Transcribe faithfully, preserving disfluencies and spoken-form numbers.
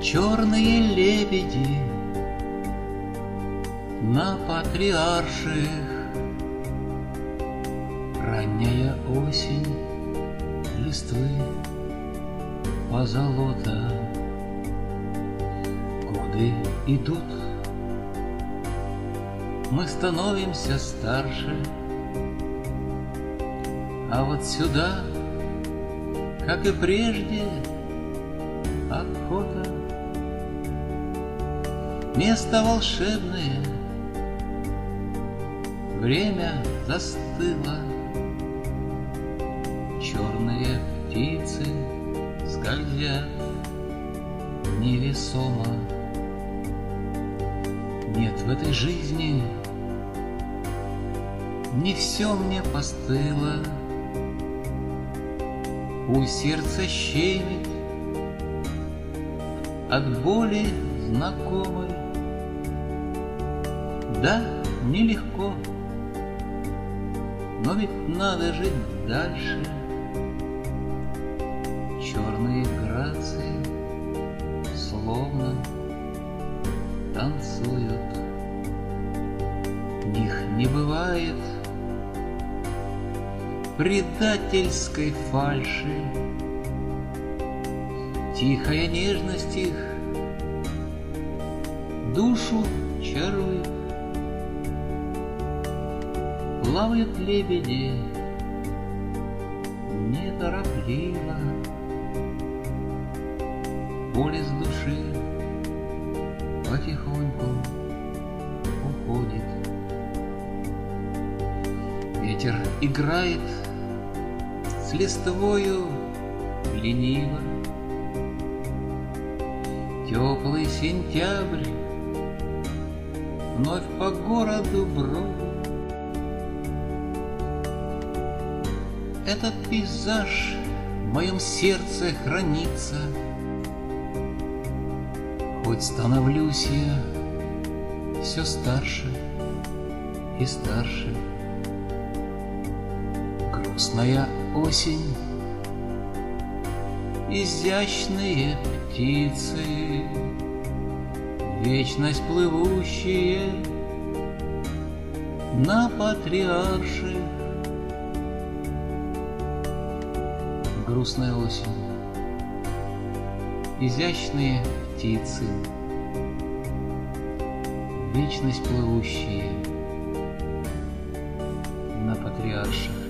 Черные лебеди на патриарших, ранняя осень листвы позолота. Годы идут, мы становимся старше, а вот сюда, как и прежде, охота. Место волшебное, время застыло. Черные птицы скользят невесомо. Нет в этой жизни, не все мне постыло. У сердца щемит от боли знакомой. Да, нелегко, но ведь надо жить дальше. Черные грации словно танцуют. В них не бывает предательской фальши. Тихая нежность их душу чарует. Плавают лебеди неторопливо. Боль из души потихоньку уходит. Ветер играет с листвою лениво. Теплый сентябрь вновь по городу бродит. Этот пейзаж в моем сердце хранится. Хоть становлюсь я все старше и старше. Грустная осень, изящные птицы, вечность плывущие на патриарших. Грустная осень, изящные птицы, вечность плывущие на патриарших.